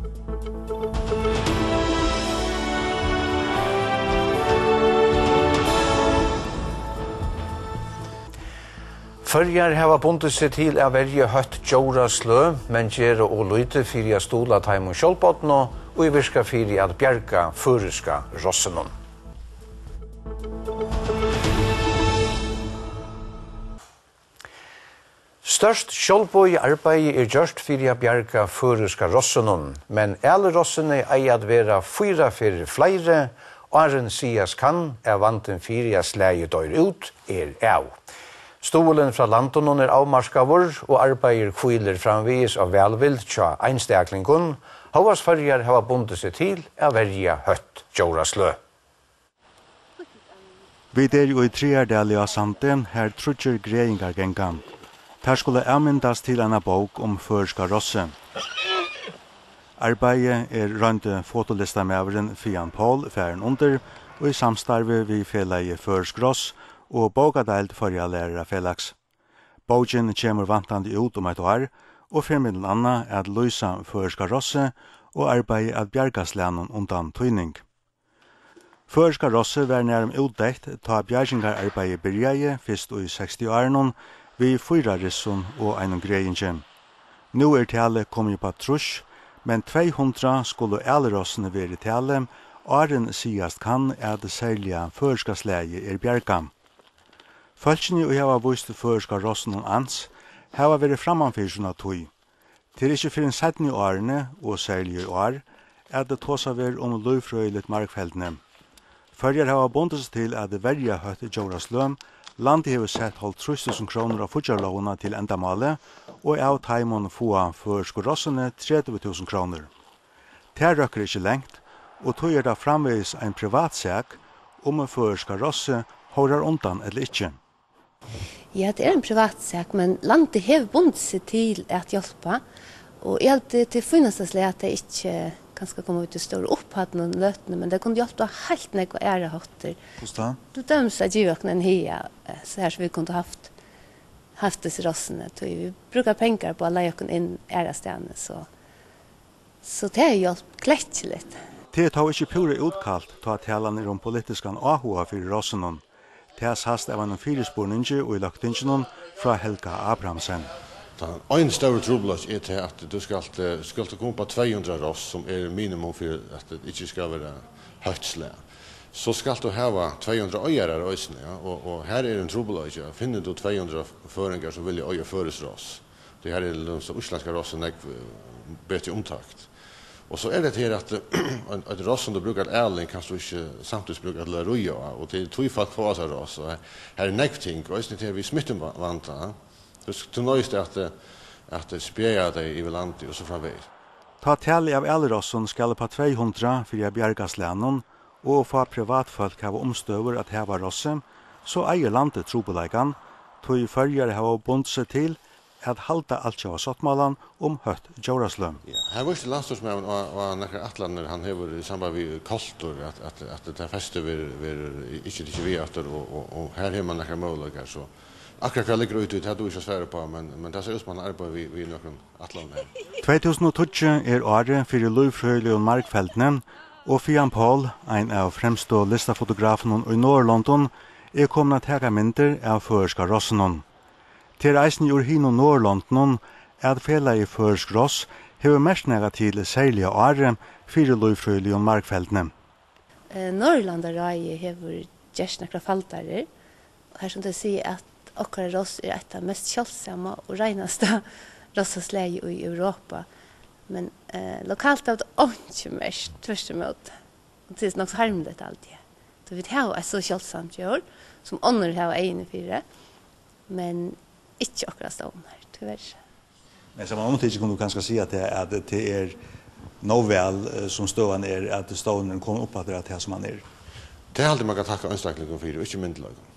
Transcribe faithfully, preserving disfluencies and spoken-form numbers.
Føroyar hava bundet seg til å velge høtt djora slø, men gjøre og lyte for å stola taimon kjolpåten og i virka for å bjerga føreska rossenon. Størst kjolpå i arbeid er gjørst for å bjerga føreska rossenon, men alle rossene eier at være fyra for flere, og Arren sies kan er vanten for å slæge dør ut er av. Stolen fra Lantonon er avmarskavur, og arbeider kviler framvis av velvild tja einstaklingun, hovas Føroyar hava bundet seg til å verja høtt djora slø. Vi er jo i treardel av Sanden, her trutjer greiingar gengan. Her skulle avmyndas til en bok om førska rosse. Arbeidet er rønte fotolistamæveren Fiann færen under, og i samstarve vi felaie førsk ross, og bokadeild Føroya lærere felags. Bogen kommer vantande ut om et år, og fremmiddelen anna er at Louisa førska rosse og arbeidet at bjergaslænen undan tøyning. Førska rosse var nærm utdekt ta bjergingararbeidet byrjaje fyrst i seksti-årene vi fyra risson og ein greiingen. Nå er tale kommet på trus, men två hundra skulle elrossene være tale, Arren sigast kan er det særlige førska slæge er bjerga. Fölkjene og hava vist førska rossen og ans, hava vært framanfyrsuna tøy. Til ikkje fyrir en setten i årene, og særlig i år, er det tåsa ver om løyfrøyligt markfeldene. Førjar hava bundet seg til at det verja høtt djora sløm, landet hever sett holdt tre tusen kroner av futjarlovene til endamale, og av taimon få førsko rossene tretti tusen kroner. Det røkker ikkje lengt, og tøy er det framveis en privatsak om førska rosse hører undan eller ikkje. Ja, det er en privatsak, men landet har bundet seg til at hjelpe, og jeg alltid til finnes det at det ikke kanskje kommer ut til større opphatt noen løtene, men det kunne hjelpe helt når jeg er hatter. Hvordan? Du døms at givøkene en hia, så her som vi kunne haft, haft disse rossene. Vi bruker penger på å leie oss inn ærestene, så, så det har hjulpet klettelig. Det tar ikke pure utkalt til at talene om politiskan ahoa for rossene. Det har sagt av en fyrespurninge og i lagtingen fra Helga Abrahamsen. En større trobladj er til at du skal, skal komme på två hundra ross, som er minimum for at det ikke skal være høytsle. Så skal du hava två hundra øyere røysene, ja? og, og her er en trobladj. Ja. Finner du två hundra føringer som vil øye føres ross. Det her er de uslandske rossen er bedre omtakt. Og så er det til at et ross som du bruker ærling kan du ikke samtidig bruke til røya, og til tog folk få seg ross. Og her er nekv ting, og det er vi smittenvanta. Du nøyest at at spjeja deg i landet og så framvegis. Ta tali av elrossen skal på två hundra for å bjergaslænen, og få privatfolk hava omstøver at hava rosse, så eier landet trobeleikan, tog Føroyar hava bundet seg til at halda alt av sottmalan om høtt djorasløm. Ja, her var ikke landstorsmenn og nekker atlander, han hever i samband med kultur, at, at, at det feste vil, vil ikke ikke vi etter, og, og, og her har man nekker måløkker, så akkurat hva ligger ut ut, det har du ikke svære på, men, men det ser ut som man arbeider vi, vi noen atlander. två tusen tolv er året for løyfrøylig og markfeldene, og Fiann, en av fremstå listafotografen i Nord-London, er kommet til å ta mynter av førska rossene. Til reisen i Urhin og Nord-London er at fela i førsk ross hever mest negativ særlige året for løyfrøylig og markfeldene. Eh, Norrlandarai hever gjerst nekra faltarer, og her som det sier at okkara ross er et av mest kjølsomme og reinaste rossasleie i Europa. Men eh, lokalt er det ikke mest, tvers imot. Det er nok så harmelig alltid. Så vi har et så kjølsomt gjør, som ånder har egen i fire, men ikke akkurat stående her, tyvärr. Men som man ikke kunne kanskje si at det, at det er noe vel som stående er at stående kommer opp at det er det som man er. Det er alltid man kan takke anstakligheten for, og ikke myndelag.